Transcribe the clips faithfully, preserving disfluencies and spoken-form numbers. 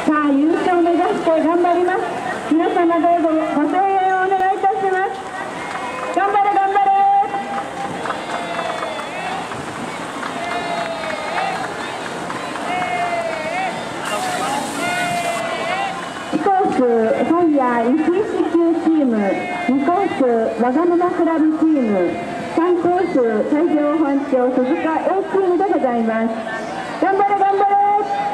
さあ、優勝を目指して頑張ります。皆様どうぞご声援をお願いいたします。頑張れ頑張れ。いちコースファイヤー石石級チーム、にコースわがままクラブチーム、さんコース海上保安庁鈴鹿 A チームでございます。頑張れ頑張れ。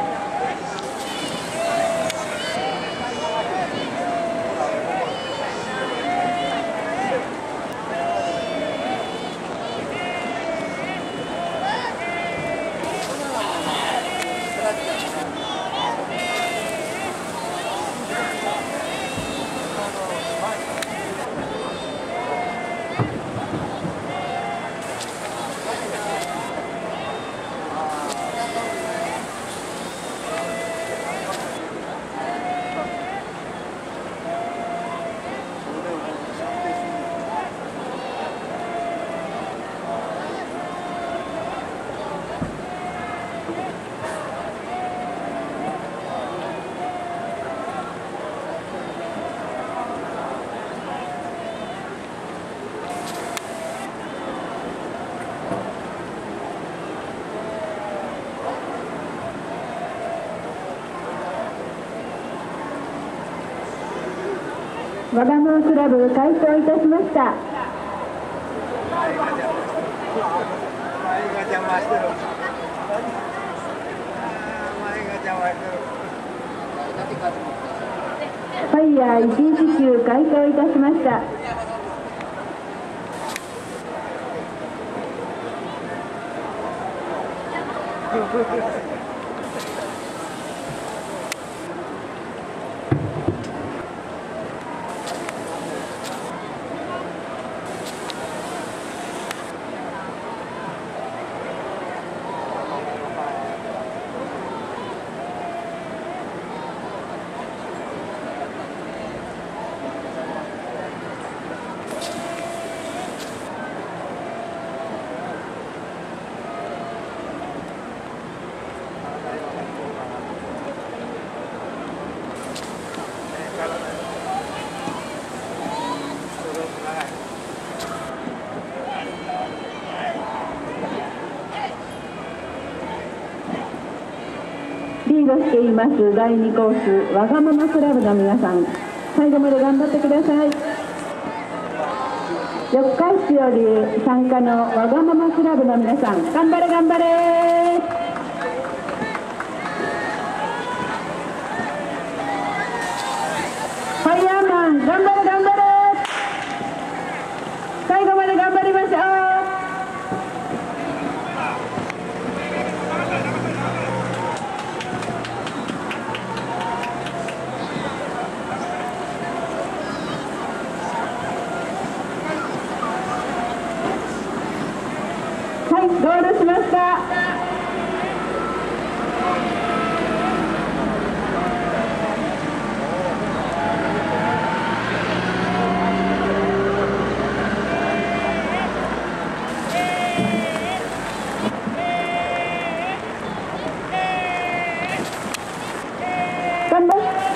わがままクラブ開校いたしました。前が邪魔してる。前が邪魔してる。ファイヤー石石級開校いたしました。リードしていますだいにコースわがままクラブの皆さん、最後まで頑張ってください。四日市より参加のわがままクラブの皆さん、頑張れ頑張れ。ファイヤーマン頑張れ頑張れ。最後まで頑張りましょう。ゴールしました。頑張れ。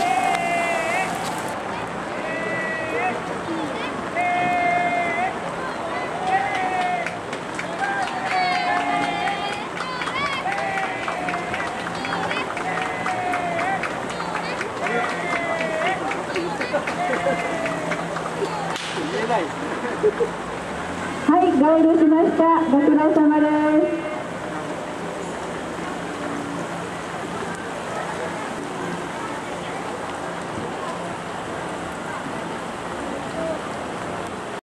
はい、ゴールしました。ご苦労様です。